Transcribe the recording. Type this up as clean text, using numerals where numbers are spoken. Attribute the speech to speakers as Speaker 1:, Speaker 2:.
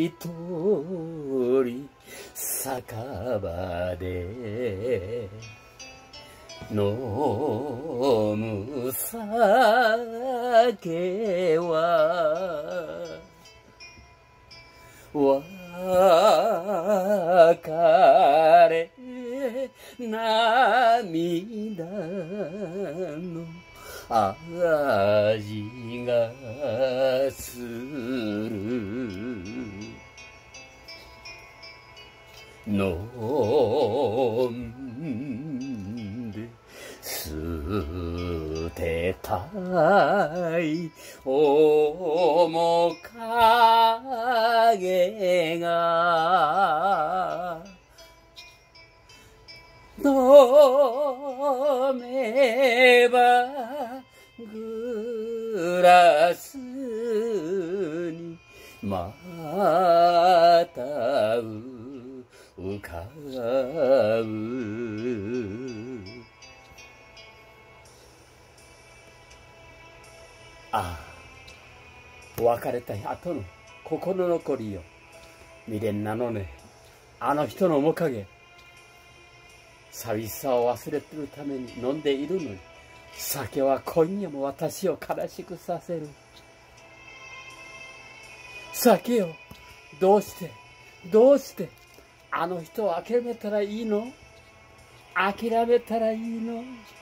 Speaker 1: 一人酒場で飲む酒は別れ涙の味がする飲んで捨てたい面影が飲めばグラスにまた浮かぶああ別れた後の心残りよ未練なのねあの人の面影寂しさを忘れてるために飲んでいるのに酒は今夜も私を悲しくさせる酒よどうしてあの人を諦めたらいいの諦めたらいいの